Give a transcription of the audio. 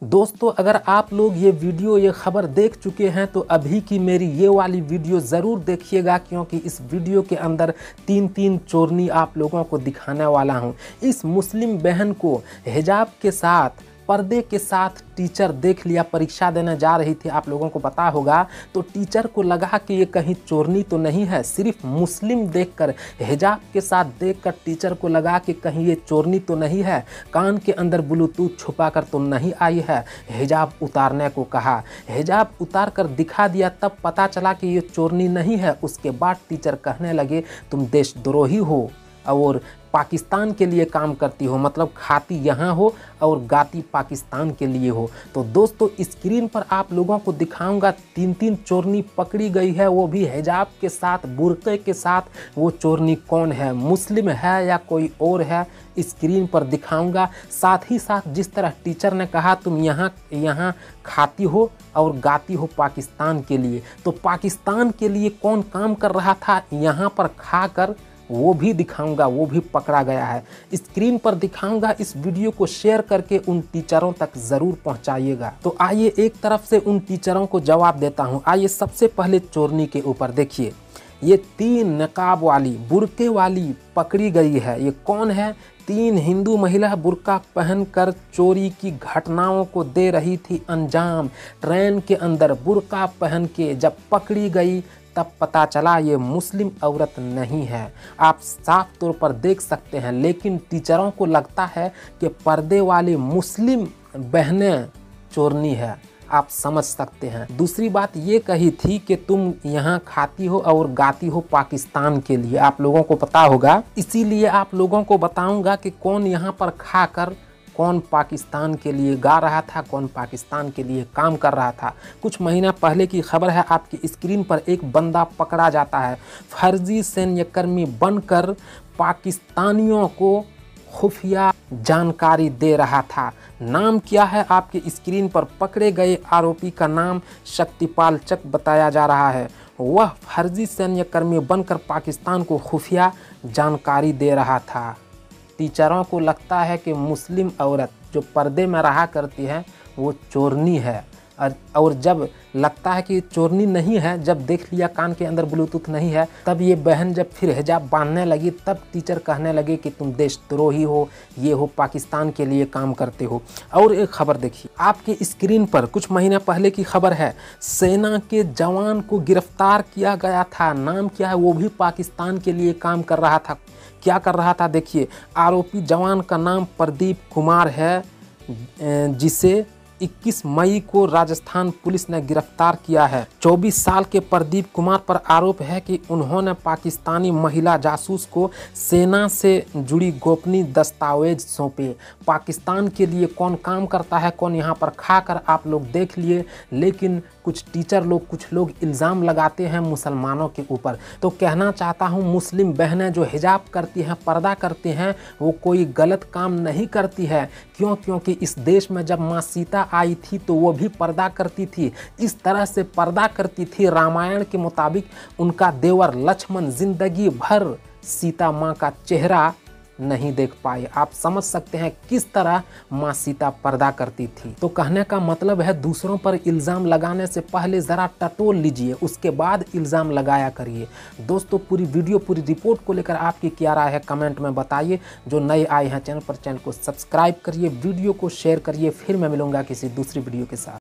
दोस्तों अगर आप लोग ये वीडियो ये खबर देख चुके हैं तो अभी की मेरी ये वाली वीडियो ज़रूर देखिएगा, क्योंकि इस वीडियो के अंदर तीन चोरनी आप लोगों को दिखाने वाला हूँ। इस मुस्लिम बहन को हिजाब के साथ पर्दे के साथ टीचर देख लिया, परीक्षा देने जा रही थी, आप लोगों को पता होगा। तो टीचर को लगा कि ये कहीं चोरनी तो नहीं है, सिर्फ मुस्लिम देखकर, हिजाब के साथ देखकर टीचर को लगा कि कहीं ये चोरनी तो नहीं है, कान के अंदर ब्लूटूथ छुपा कर तो नहीं आई है। हिजाब उतारने को कहा, हिजाब उतार कर दिखा दिया, तब पता चला कि ये चोरनी नहीं है। उसके बाद टीचर कहने लगे तुम देशद्रोही हो और पाकिस्तान के लिए काम करती हो, मतलब खाती यहाँ हो और गाती पाकिस्तान के लिए हो। तो दोस्तों स्क्रीन पर आप लोगों को दिखाऊंगा तीन चोरनी पकड़ी गई है, वो भी हिजाब के साथ, बुर्के के साथ। वो चोरनी कौन है, मुस्लिम है या कोई और है, स्क्रीन पर दिखाऊंगा। साथ ही साथ जिस तरह टीचर ने कहा तुम यहाँ खाती हो और गाती हो पाकिस्तान के लिए, तो पाकिस्तान के लिए कौन काम कर रहा था यहाँ पर खाकर, वो भी दिखाऊंगा, वो भी पकड़ा गया है। स्क्रीन पर दिखाऊंगा। इस वीडियो को शेयर करके उन टीचरों तक ज़रूर पहुंचाइएगा। तो आइए एक तरफ से उन टीचरों को जवाब देता हूं। आइए सबसे पहले चोरनी के ऊपर देखिए, ये 3 नकाब वाली, बुर्के वाली पकड़ी गई है। ये कौन है? 3 हिंदू महिला बुर्का पहनकर चोरी की घटनाओं को दे रही थी अंजाम। ट्रेन के अंदर बुर्का पहन के जब पकड़ी गई तब पता चला ये मुस्लिम औरत नहीं है। आप साफ तौर पर देख सकते हैं, लेकिन टीचरों को लगता है कि पर्दे वाली मुस्लिम बहनें चोरनी है। आप समझ सकते हैं। दूसरी बात ये कही थी कि तुम यहाँ खाती हो और गाती हो पाकिस्तान के लिए, आप लोगों को पता होगा। इसीलिए आप लोगों को बताऊंगा कि कौन यहाँ पर खाकर कौन पाकिस्तान के लिए गा रहा था, कौन पाकिस्तान के लिए काम कर रहा था। कुछ महीना पहले की खबर है, आपकी स्क्रीन पर एक बंदा पकड़ा जाता है, फर्जी सैन्यकर्मी बनकर पाकिस्तानियों को खुफिया जानकारी दे रहा था। नाम क्या है? आपकी स्क्रीन पर पकड़े गए आरोपी का नाम शक्तिपाल चक बताया जा रहा है। वह फर्जी सैन्यकर्मी बनकर पाकिस्तान को खुफिया जानकारी दे रहा था। टीचरों को लगता है कि मुस्लिम औरत जो पर्दे में रहा करती है वो चोरनी है, और जब लगता है कि चोरनी नहीं है, जब देख लिया कान के अंदर ब्लूटूथ नहीं है, तब ये बहन जब फिर हिजाब बांधने लगी, तब टीचर कहने लगे कि तुम देशद्रोही हो, ये हो, पाकिस्तान के लिए काम करते हो। और एक खबर देखिए आपकी स्क्रीन पर, कुछ महीना पहले की खबर है, सेना के जवान को गिरफ्तार किया गया था। नाम क्या है? वो भी पाकिस्तान के लिए काम कर रहा था। क्या कर रहा था देखिए, आरोपी जवान का नाम प्रदीप कुमार है, जिसे 21 मई को राजस्थान पुलिस ने गिरफ्तार किया है। 24 साल के प्रदीप कुमार पर आरोप है कि उन्होंने पाकिस्तानी महिला जासूस को सेना से जुड़ी गोपनीय दस्तावेज सौंपे। पाकिस्तान के लिए कौन काम करता है, कौन यहाँ पर खाकर आप लोग देख लिए, लेकिन कुछ टीचर लोग, कुछ लोग इल्ज़ाम लगाते हैं मुसलमानों के ऊपर। तो कहना चाहता हूँ, मुस्लिम बहनें जो हिजाब करती हैं, पर्दा करती हैं, वो कोई गलत काम नहीं करती है। क्योंकि इस देश में जब माँ सीता आई थी तो वो भी पर्दा करती थी। इस तरह से पर्दा करती थी, रामायण के मुताबिक उनका देवर लक्ष्मण जिंदगी भर सीता माँ का चेहरा नहीं देख पाए। आप समझ सकते हैं किस तरह माँ सीता पर्दा करती थी। तो कहने का मतलब है, दूसरों पर इल्ज़ाम लगाने से पहले ज़रा टटोल लीजिए, उसके बाद इल्ज़ाम लगाया करिए। दोस्तों पूरी वीडियो, पूरी रिपोर्ट को लेकर आपकी क्या राय है कमेंट में बताइए। जो नए आए हैं चैनल पर, चैनल को सब्सक्राइब करिए, वीडियो को शेयर करिए। फिर मैं मिलूंगा किसी दूसरी वीडियो के साथ।